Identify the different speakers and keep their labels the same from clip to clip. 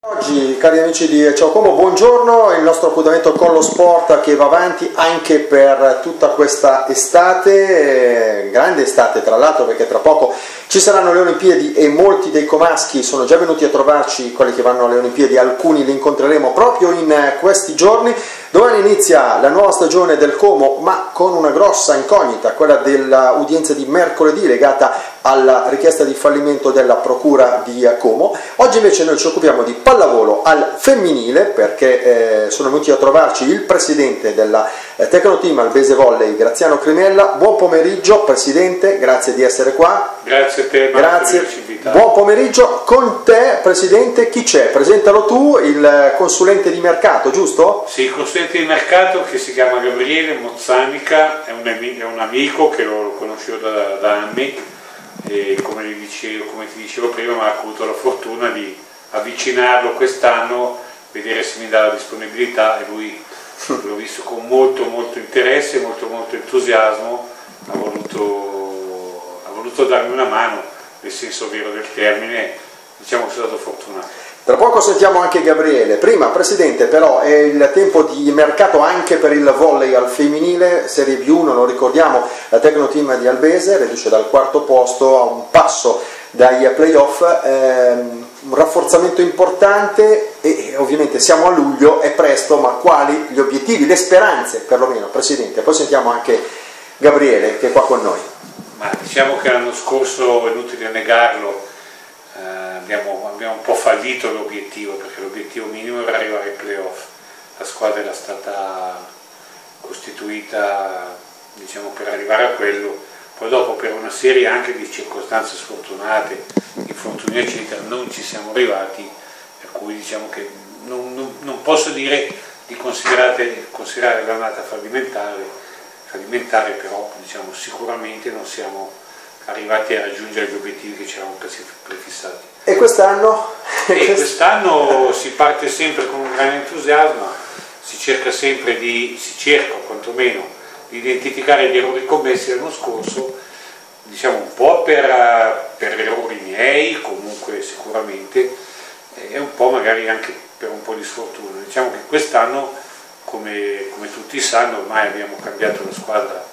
Speaker 1: Oggi, cari amici di Ciao Como, buongiorno, il nostro appuntamento con lo sport che va avanti anche per tutta questa estate, grande estate tra l'altro, perché tra poco ci saranno le Olimpiadi e molti dei comaschi sono già venuti a trovarci, quelli che vanno alle Olimpiadi, alcuni li incontreremo proprio in questi giorni. Domani inizia la nuova stagione del Como, ma con una grossa incognita, quella dell'udienza di mercoledì legata alla richiesta di fallimento della Procura di Como. Oggi invece noi ci occupiamo di pallavolo al femminile, perché sono venuti a trovarci il presidente della Tecnoteam Albese Volley, Graziano Crinella. Buon pomeriggio Presidente, grazie di essere qua.
Speaker 2: Grazie a te,
Speaker 1: grazie.
Speaker 2: Per averci invitato.
Speaker 1: Buon pomeriggio. Con te Presidente chi c'è? Presentalo tu, il consulente di mercato, giusto?
Speaker 2: Sì, il consulente di mercato che si chiama Gabriele Mozzanica, è un amico che lo conoscevo da anni. E come ti dicevo prima, mi ha avuto la fortuna di avvicinarlo quest'anno, vedere se mi dà la disponibilità, e lui l'ho visto con molto interesse, molto entusiasmo, ha voluto darmi una mano, nel senso vero del termine, diciamo che sono stato fortunato.
Speaker 1: Tra poco sentiamo anche Gabriele. Prima, Presidente, però è il tempo di mercato anche per il volley al femminile, Serie B1, lo ricordiamo, la Tecnoteam di Albese riduce dal quarto posto a un passo dai playoff, un rafforzamento importante e ovviamente siamo a luglio, è presto, ma quali gli obiettivi, le speranze perlomeno, Presidente? Poi sentiamo anche Gabriele che è qua con noi.
Speaker 2: Ma diciamo che l'anno scorso, è inutile negarlo, abbiamo un po' fallito l'obiettivo, perché l'obiettivo minimo era arrivare ai playoff. La squadra era stata costituita, diciamo, per arrivare a quello, poi dopo per una serie anche di circostanze sfortunate, infortuni eccetera, non ci siamo arrivati, per cui diciamo che non posso dire di considerare l'annata fallimentare, però diciamo sicuramente non siamo arrivati a raggiungere gli obiettivi che ci eravamo prefissati.
Speaker 1: E quest'anno?
Speaker 2: Quest'anno si parte sempre con un grande entusiasmo, si cerca quantomeno di identificare gli errori commessi l'anno scorso, diciamo un po' per errori miei, comunque sicuramente, e un po' magari anche per un po' di sfortuna. Diciamo che quest'anno, come tutti sanno, ormai abbiamo cambiato la squadra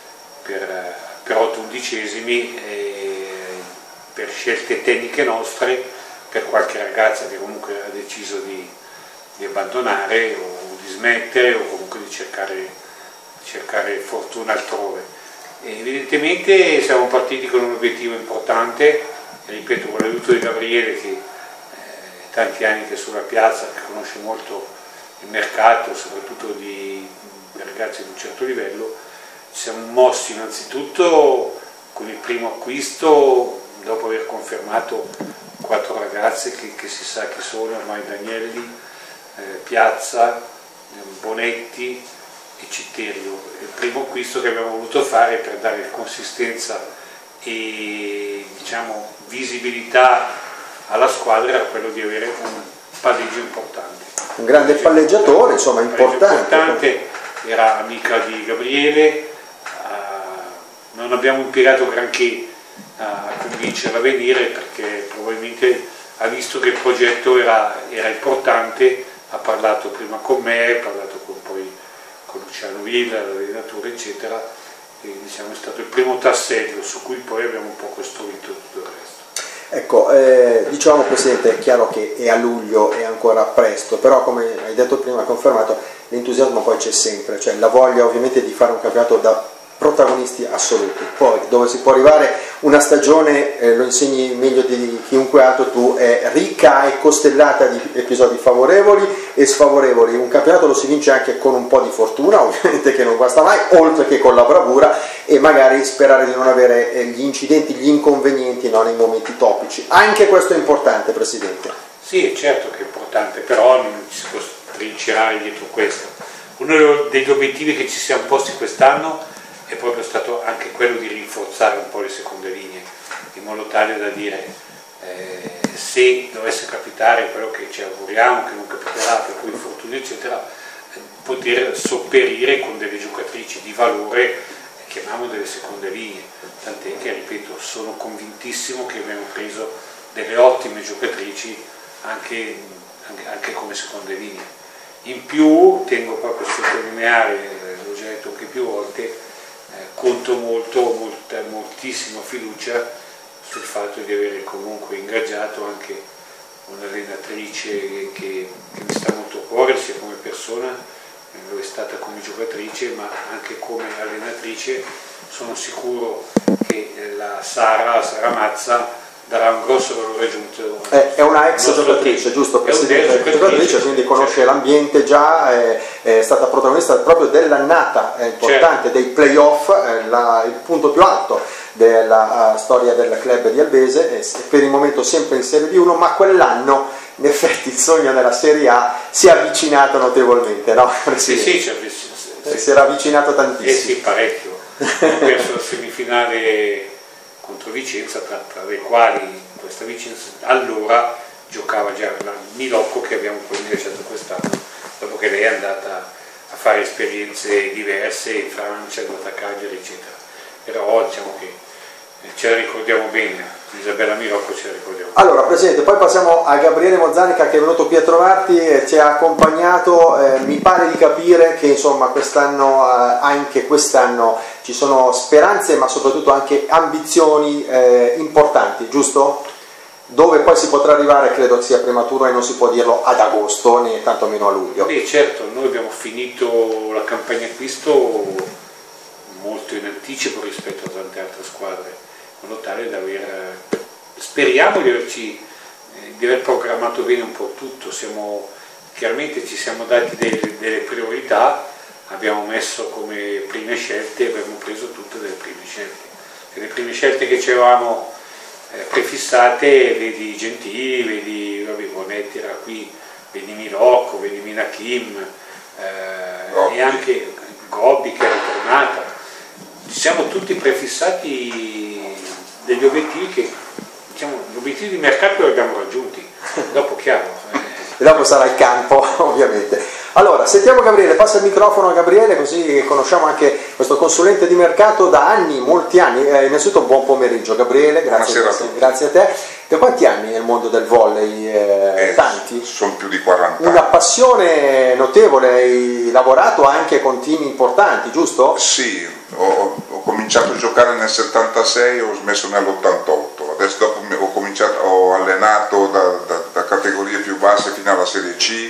Speaker 2: per 8 undicesimi, per scelte tecniche nostre, per qualche ragazza che comunque ha deciso di abbandonare o di smettere, o comunque di cercare fortuna altrove. E evidentemente siamo partiti con un obiettivo importante, e ripeto, con l'aiuto di Gabriele, che tanti anni che è sulla piazza, che conosce molto il mercato, soprattutto di ragazzi di un certo livello. Ci siamo mossi innanzitutto con il primo acquisto, dopo aver confermato 4 ragazze che si sa che sono ormai: Danielli, Piazza, Bonetti e Citterio. Il primo acquisto che abbiamo voluto fare per dare consistenza e, diciamo, visibilità alla squadra era quello di avere un palleggio importante.
Speaker 1: Un grande palleggiatore, insomma, importante.
Speaker 2: Era amica di Gabriele. Non abbiamo impiegato granché a convincerla a venire, perché probabilmente ha visto che il progetto era importante, ha parlato prima con me, ha parlato poi con Luciano Villa, l'allenatore eccetera, e diciamo è stato il primo tassello su cui poi abbiamo un po' costruito tutto il resto.
Speaker 1: Ecco, diciamo Presidente, è chiaro che è a luglio, è ancora presto, però come hai detto prima, confermato, l'entusiasmo poi c'è sempre, cioè la voglia ovviamente di fare un campionato da protagonisti assoluti. Poi dove si può arrivare una stagione, lo insegni meglio di chiunque altro tu, è ricca e costellata di episodi favorevoli e sfavorevoli. Un campionato lo si vince anche con un po' di fortuna, ovviamente, che non guasta mai, oltre che con la bravura, e magari sperare di non avere gli incidenti, gli inconvenienti, no, nei momenti topici. Anche questo è importante, Presidente.
Speaker 2: Sì, è certo che è importante, però non ci si può trincerare dietro questo. Uno degli obiettivi che ci siamo posti quest'anno è proprio stato anche quello di rinforzare un po' le seconde linee, in modo tale da dire, se dovesse capitare quello che ci auguriamo che non capiterà, per cui infortuni eccetera, poter sopperire con delle giocatrici di valore, chiamiamo delle seconde linee, tant'è che, ripeto, sono convintissimo che abbiamo preso delle ottime giocatrici anche anche come seconde linee. In più tengo proprio a sottolineare, l'ho già detto anche più volte, conto moltissima fiducia sul fatto di avere comunque ingaggiato anche un'allenatrice che mi sta molto a cuore, sia come persona, lo è stata come giocatrice, ma anche come allenatrice. Sono sicuro che la Sara Mazza darà un grosso valore aggiunto.
Speaker 1: È una ex giocatrice, giusto? Presidente, giocatrice, quindi conosce l'ambiente già, è stata protagonista proprio dell'annata importante, dei playoff, il punto più alto della storia del club di Albese, per il momento sempre in Serie B1, ma quell'anno in effetti il sogno della Serie A si è avvicinato notevolmente, no?
Speaker 2: Sì,
Speaker 1: si era avvicinato tantissimo.
Speaker 2: Sì, parecchio. Ho perso la semifinale contro Vicenza, tra le quali questa Vicenza allora giocava già la Milocco, che abbiamo poi ingaggiato quest'anno, dopo che lei è andata a fare esperienze diverse in Francia, è andata a Cagliari eccetera. Però diciamo che ce la ricordiamo bene, Isabella Milocco ce la ricordiamo.
Speaker 1: Allora Presidente, poi passiamo a Gabriele Mozzanica, che è venuto qui a trovarti e ci ha accompagnato. Mi pare di capire che insomma quest'anno, anche quest'anno, ci sono speranze ma soprattutto anche ambizioni importanti, giusto? Dove poi si potrà arrivare credo sia prematuro e non si può dirlo ad agosto né tantomeno a luglio.
Speaker 2: Beh, certo, noi abbiamo finito la campagna acquisto molto in anticipo rispetto a tante altre squadre, in modo tale da speriamo di aver programmato bene un po' tutto. Chiaramente ci siamo dati delle priorità, abbiamo messo come prime scelte, abbiamo preso tutte delle prime scelte. E le prime scelte che ci avevamo prefissate, vedi Gentili, vedi Bonetti era qui, vedi Milocco, vedi Minakim, e anche Gobbi che era tornata. Ci siamo tutti prefissati degli obiettivi che, diciamo, gli obiettivi di mercato li abbiamo raggiunti, dopo chiaro.
Speaker 1: E dopo sarà il campo, ovviamente. Allora, sentiamo Gabriele, passa il microfono a Gabriele così conosciamo anche questo consulente di mercato da anni, molti anni. Innanzitutto buon pomeriggio Gabriele, grazie a te. Da quanti anni nel mondo del volley? Tanti?
Speaker 3: Sono più di 40 anni.
Speaker 1: Una passione notevole, hai lavorato anche con team importanti, giusto?
Speaker 3: Sì, ho cominciato a giocare nel 76 e ho smesso nell'88. Adesso dopo ho allenato da categorie più basse fino alla Serie C.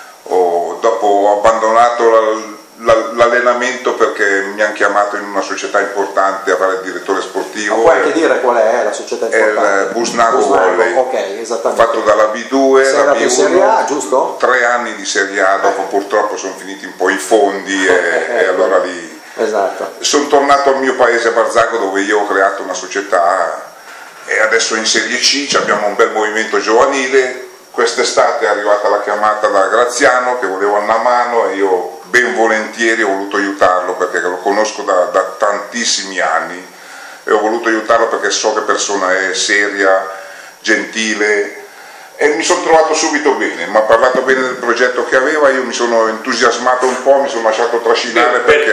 Speaker 3: Dopo ho abbandonato l'allenamento perché mi hanno chiamato in una società importante a fare il direttore sportivo.
Speaker 1: Ma puoi anche dire qual è la società importante?
Speaker 3: È il Busnago Volley.
Speaker 1: Ok, esattamente.
Speaker 3: Ho fatto dalla B2, la B1,
Speaker 1: Serie A, giusto?
Speaker 3: 3 anni di Serie A, dopo purtroppo sono finiti un po' i fondi e allora lì.
Speaker 1: Esatto.
Speaker 3: Sono tornato al mio paese a Barzago, dove io ho creato una società e adesso in Serie C abbiamo un bel movimento giovanile. Quest'estate è arrivata la chiamata da Graziano che voleva una mano e io ben volentieri ho voluto aiutarlo perché lo conosco da tantissimi anni e ho voluto aiutarlo perché so che persona è seria, gentile e mi sono trovato subito bene. Mi ha parlato bene del progetto che aveva, io mi sono entusiasmato un po', mi sono lasciato trascinare perché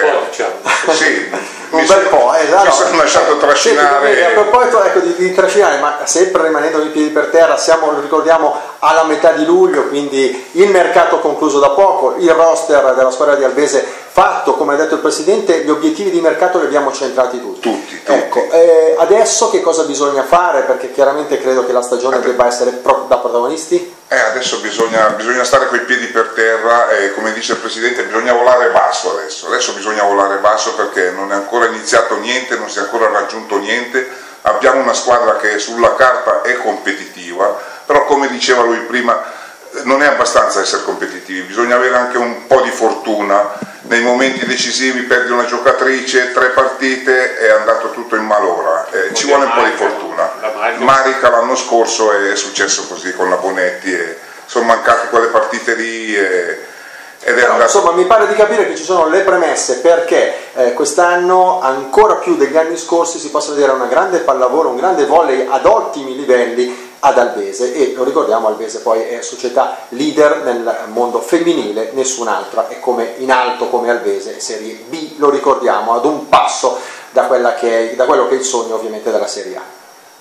Speaker 3: sì, mi sono lasciato trascinare.
Speaker 1: A proposito di trascinare, ma sempre rimanendo in piedi per terra, lo ricordiamo alla metà di luglio, quindi il mercato concluso da poco, il roster della squadra di Albese fatto, come ha detto il Presidente, gli obiettivi di mercato li abbiamo centrati tutti. Ecco, adesso che cosa bisogna fare? Perché chiaramente credo che la stagione debba essere da protagonisti.
Speaker 3: Adesso bisogna stare coi piedi per terra e come dice il Presidente bisogna volare basso adesso bisogna volare basso perché non è ancora iniziato niente, non si è ancora raggiunto niente. Abbiamo una squadra che sulla carta è competitiva, però come diceva lui prima non è abbastanza essere competitivi, bisogna avere anche un po' di fortuna. Nei momenti decisivi perdi una giocatrice, 3 partite è andato tutto in malora, ci vuole un po' di fortuna. Marica l'anno scorso è successo così con la Bonetti e sono mancate quelle partite lì ed è andato...
Speaker 1: Insomma mi pare di capire che ci sono le premesse perché quest'anno ancora più degli anni scorsi si possa vedere una grande pallavolo, un grande volley ad ottimi livelli ad Albese e lo ricordiamo, Albese poi è società leader nel mondo femminile, nessun'altra è in alto come Albese, Serie B, lo ricordiamo, ad un passo da quello che è il sogno ovviamente della Serie A.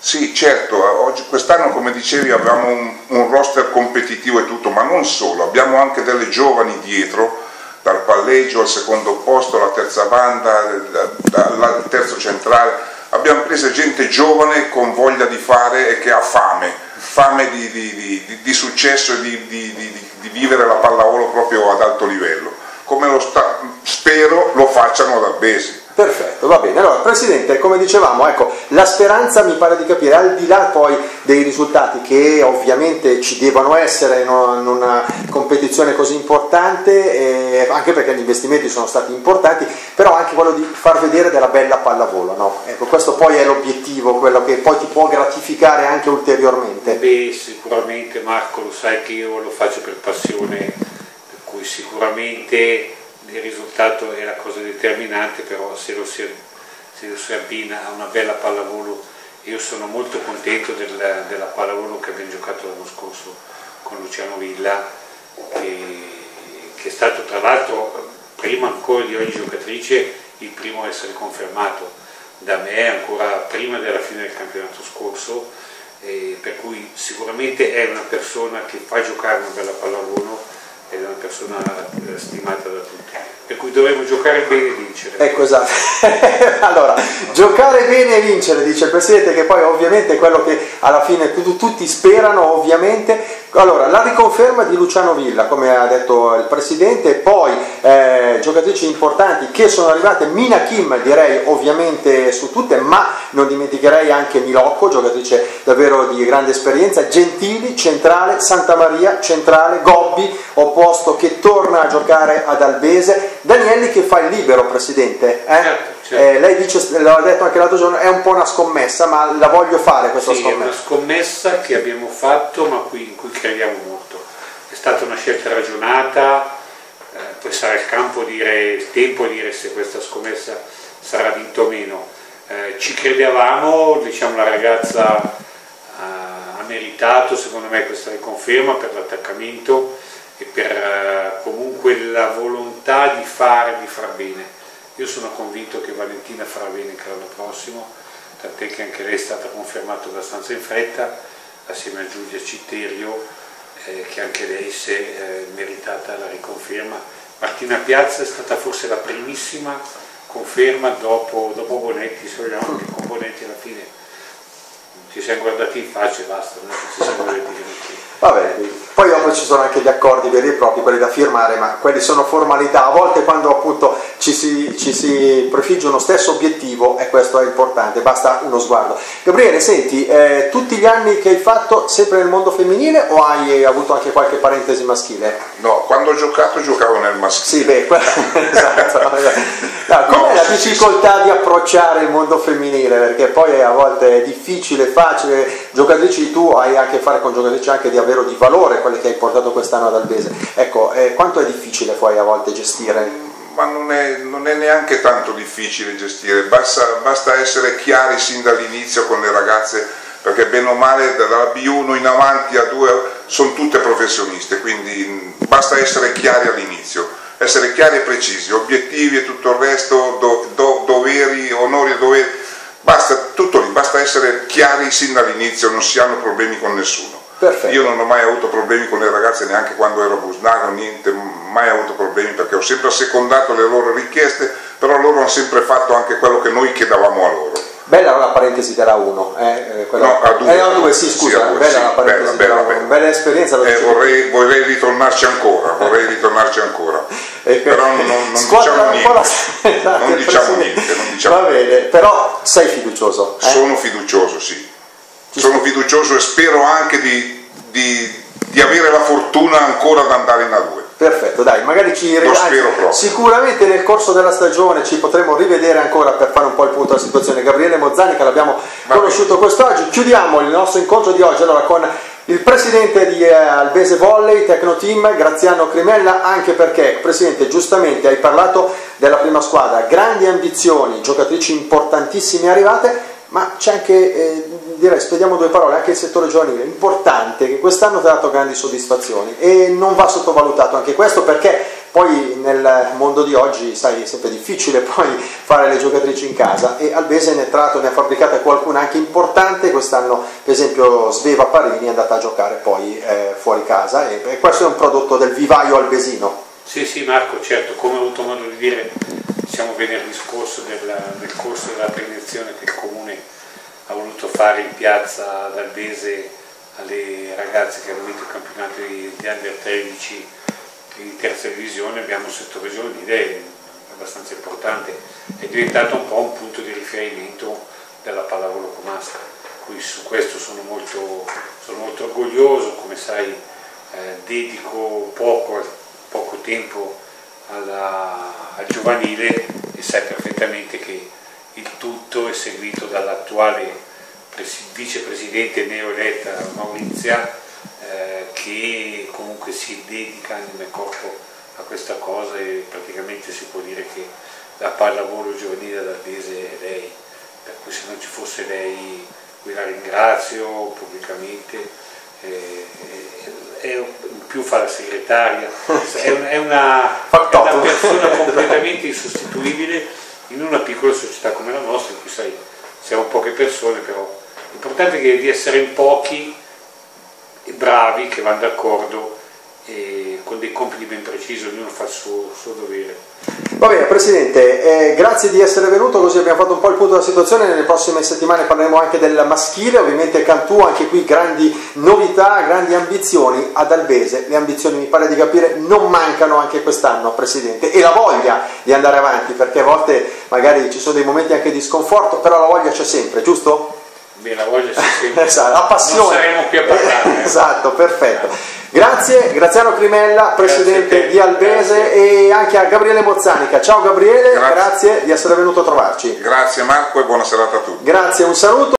Speaker 3: Sì, certo, quest'anno come dicevi abbiamo un roster competitivo e tutto, ma non solo, abbiamo anche delle giovani dietro, dal palleggio al secondo posto, alla terza banda, al terzo centrale, abbiamo preso gente giovane con voglia di fare e che ha fame di successo e di vivere la pallavolo proprio ad alto livello, come spero lo facciano ad Albese.
Speaker 1: Perfetto, va bene. Allora, Presidente, come dicevamo, ecco, la speranza mi pare di capire, al di là poi dei risultati che ovviamente ci devono essere in una competizione così importante, anche perché gli investimenti sono stati importanti, però anche quello di far vedere della bella pallavolo, no? Ecco, questo poi è l'obiettivo, quello che poi ti può gratificare anche ulteriormente.
Speaker 2: Beh, sicuramente Marco, lo sai che io lo faccio per passione, per cui sicuramente il risultato è la cosa determinante, però se lo si abbina a una bella pallavolo, io sono molto contento della pallavolo che abbiamo giocato l'anno scorso con Luciano Villa, che è stato tra l'altro, prima ancora di ogni giocatrice, il primo a essere confermato da me ancora prima della fine del campionato scorso, per cui sicuramente è una persona che fa giocare una bella pallavolo, è una persona stimata da tutti, per cui dovremmo giocare bene e vincere.
Speaker 1: Ecco, esatto. Allora, giocare bene e vincere, dice il Presidente, che poi ovviamente è quello che alla fine tutti sperano, ovviamente. Allora, la riconferma di Luciano Villa, come ha detto il Presidente, e poi giocatrici importanti che sono arrivate, Mina Kim direi ovviamente su tutte, ma non dimenticherei anche Milocco, giocatrice davvero di grande esperienza, Gentili, centrale, Santa Maria, centrale, Gobbi, opposto, che torna a giocare ad Albese, Danielli che fa il libero, Presidente.
Speaker 2: Certo.
Speaker 1: Lei dice, l'ho detto anche l'altro giorno, è un po' una scommessa, ma la voglio fare questa scommessa.
Speaker 2: Sì, è una scommessa che abbiamo fatto, ma in cui crediamo molto. È stata una scelta ragionata, poi sarà il tempo a dire se questa scommessa sarà vinta o meno. Ci credevamo, diciamo, la ragazza ha meritato secondo me questa riconferma per l'attaccamento e per comunque la volontà di far bene. Io sono convinto che Valentina farà bene anche l'anno prossimo, tant'è che anche lei è stata confermata abbastanza in fretta, assieme a Giulia Citterio, che anche lei si è meritata la riconferma. Martina Piazza è stata forse la primissima conferma dopo Bonetti, speriamo che con Bonetti alla fine ci siamo guardati in faccia e basta, non è che ci siamo guardati in
Speaker 1: Vabbè, poi dopo ci sono anche gli accordi veri e propri, quelli da firmare, ma quelli sono formalità. A volte quando appunto ci si prefigge uno stesso obiettivo, e questo è importante, basta uno sguardo. Gabriele, senti, tutti gli anni che hai fatto sempre nel mondo femminile o hai avuto anche qualche parentesi maschile?
Speaker 3: No, quando ho giocato giocavo nel maschile.
Speaker 1: Sì, beh, esatto. No, com'è la difficoltà di approcciare il mondo femminile? Perché poi a volte è difficile, facile, giocatrici, tu hai a che fare con giocatrici anche di di valore, quelle che hai portato quest'anno ad Albese. Ecco, quanto è difficile poi a volte gestire?
Speaker 3: Ma non è neanche tanto difficile gestire, basta essere chiari sin dall'inizio con le ragazze, perché bene o male dalla B1 in avanti a 2 sono tutte professioniste, quindi basta essere chiari all'inizio, essere chiari e precisi, obiettivi e tutto il resto, doveri, onori e doveri, basta tutto lì, basta essere chiari sin dall'inizio, non si hanno problemi con nessuno.
Speaker 1: Perfetto.
Speaker 3: Io non ho mai avuto problemi con le ragazze, neanche quando ero a Busnago, niente, mai avuto problemi, perché ho sempre assecondato le loro richieste, però loro hanno sempre fatto anche quello che noi chiedevamo a loro.
Speaker 1: Bella la parentesi della 1,
Speaker 3: no, a 2,
Speaker 1: a 2, sì, scusa, sì, bella la parentesi della 1, bella esperienza.
Speaker 3: Vorrei ritornarci ancora, però non diciamo niente.
Speaker 1: Va bene, però sei fiducioso?
Speaker 3: Sono fiducioso, sì. Sono fiducioso e spero anche di avere la fortuna ancora ad andare in A2.
Speaker 1: Perfetto, dai, magari
Speaker 3: lo spero proprio.
Speaker 1: Sicuramente nel corso della stagione ci potremo rivedere ancora per fare un po' il punto della situazione. Gabriele Mozzani, che l'abbiamo conosciuto quest'oggi. Chiudiamo il nostro incontro di oggi allora con il presidente di Albese Volley, Tecnoteam, Graziano Crimella, anche perché, Presidente, giustamente hai parlato della prima squadra, grandi ambizioni, giocatrici importantissime arrivate, ma c'è anche, direi, spediamo 2 parole, anche il settore giovanile, importante, che quest'anno ti ha dato grandi soddisfazioni e non va sottovalutato anche questo, perché Poi nel mondo di oggi, sai, è sempre difficile poi fare le giocatrici in casa, e Albese ne ha fabbricata qualcuna anche importante. Quest'anno per esempio Sveva Parini è andata a giocare poi fuori casa, e questo è un prodotto del vivaio albesino.
Speaker 2: Sì Marco, certo, come ho avuto modo di dire venerdì scorso nel corso della premiazione che il Comune ha voluto fare in piazza ad Albese alle ragazze che hanno vinto il campionato di Under 13 di terza divisione, abbiamo sottopreso un'idea abbastanza importante, è diventato un po' un punto di riferimento della pallavolo comasca, quindi su questo sono molto orgoglioso. Come sai, dedico poco tempo al giovanile, e sai perfettamente che il tutto è seguito dall'attuale vicepresidente neoeletta Maurizia, che comunque si dedica anima e corpo a questa cosa, e praticamente si può dire che la pallavolo giovanile ad Albese è lei, per cui se non ci fosse lei qui la ringrazio pubblicamente. In più fa la segretaria, è una persona completamente insostituibile in una piccola società come la nostra, in cui sai, siamo poche persone, però l'importante è di essere in pochi e bravi, che vanno d'accordo e con dei compiti ben precisi, ognuno fa il suo dovere.
Speaker 1: Va bene Presidente, grazie di essere venuto, così abbiamo fatto un po' il punto della situazione. Nelle prossime settimane parleremo anche del maschile, ovviamente Cantù, anche qui grandi novità, grandi ambizioni ad Albese. Le ambizioni, mi pare di capire, non mancano anche quest'anno, Presidente, e la voglia di andare avanti, perché a volte magari ci sono dei momenti anche di sconforto, però la voglia c'è sempre, giusto?
Speaker 2: Beh, la voglia c'è sempre.
Speaker 1: Esatto, la passione.
Speaker 2: Non saremo qui a parlare.
Speaker 1: Esatto, perfetto. Grazie, Graziano Crimella, Presidente di Albese, e anche a Gabriele Mozzanica. Ciao Gabriele, grazie di essere venuto a trovarci.
Speaker 3: Grazie Marco e buona serata a tutti.
Speaker 1: Grazie, un saluto.